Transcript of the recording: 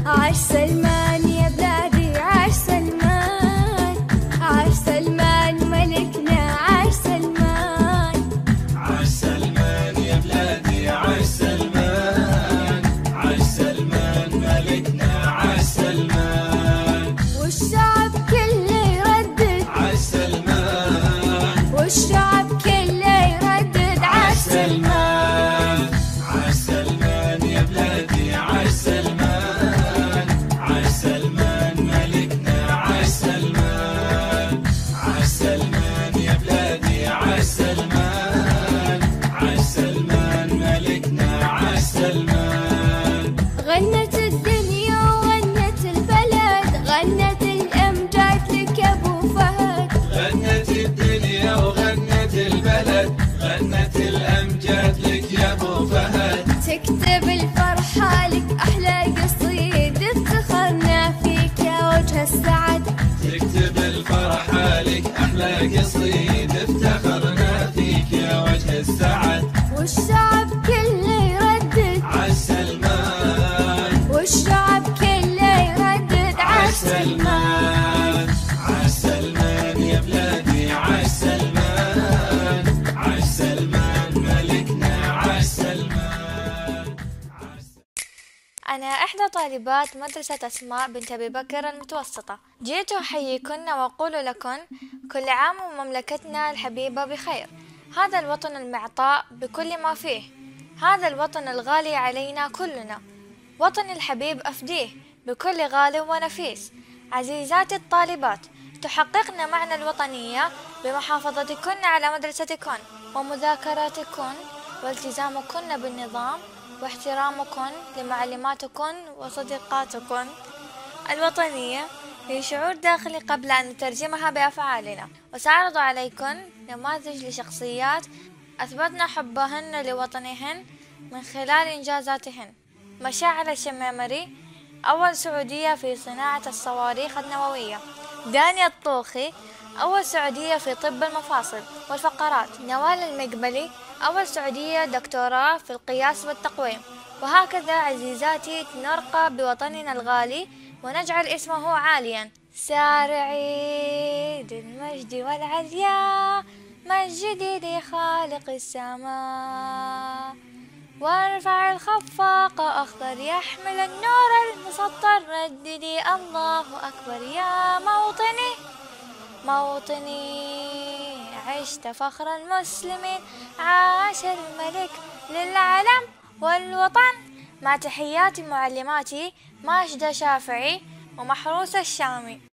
عاش سلمان يا بلادي، عاش سلمان، عاش سلمان ملكنا، عاش سلمان. عاش سلمان يا بلادي، عاش سلمان، عاش سلمان ملكنا، عاش سلمان. والشعب كله يردد عاش سلمان، والشعب كله يردد عاش سلمان. عاش سلمان يا بلادي، عاش سلمان، عاش سلمان ملكنا، عاش سلمان. عاش سلمان يا بلادي، عاش سلمان، عاش سلمان ملكنا، عاش سلمان. غنت الدنيا وغنت البلد، غنت الأمجاد لك يا أبو فهد. غنت الدنيا وغنت البلد، غنت الأمجاد لك يا أبو فهد. تكتب الفرحة لك أحلى قصيد، افتخرنا فيك يا وجه السعد. تكتب الفرحة لك أحلى قصيد، افتخرنا فيك يا وجه السعد. والشعب كله يردد عاش سلمان، والشعب كله يردد عاش سلمان. عاش سلمان يا بلادي، عاش سلمان، عاش سلمان ملكنا، عاش سلمان. أنا إحدى طالبات مدرسة أسماء بنت أبي بكر المتوسطة. جئت أحييكن وأقول لكن كل عام ومملكتنا الحبيبة بخير. هذا الوطن المعطاء بكل ما فيه، هذا الوطن الغالي علينا كلنا. وطني الحبيب أفديه بكل غال ونفيس. عزيزاتي الطالبات، تحققن معنى الوطنية بمحافظتكن على مدرستكن ومذاكراتكن والتزامكن بالنظام واحترامكن لمعلماتكن وصديقاتكن. الوطنية هي شعور داخلي قبل أن نترجمها بأفعالنا، وسأعرض عليكم نماذج لشخصيات أثبتن حبهن لوطنهن من خلال إنجازاتهن. مشاعل الشمامري، أول سعودية في صناعة الصواريخ النووية. دانيا الطوخي، أول سعودية في طب المفاصل والفقرات. نوال المقبلي، أول سعودية دكتوراه في القياس والتقويم. وهكذا عزيزاتي نرقى بوطننا الغالي ونجعل اسمه عاليا. سارعي للمجد والعليا، مجدي لخالق السماء، وارفع الخفاق أخضر يحمل النور المسطر، رددي الله أكبر يا موطني، موطني عشت فخر المسلمين، عاش الملك للعلم والوطن. مع تحيات معلماتي ماجدة شافعي ومحروس الشامي.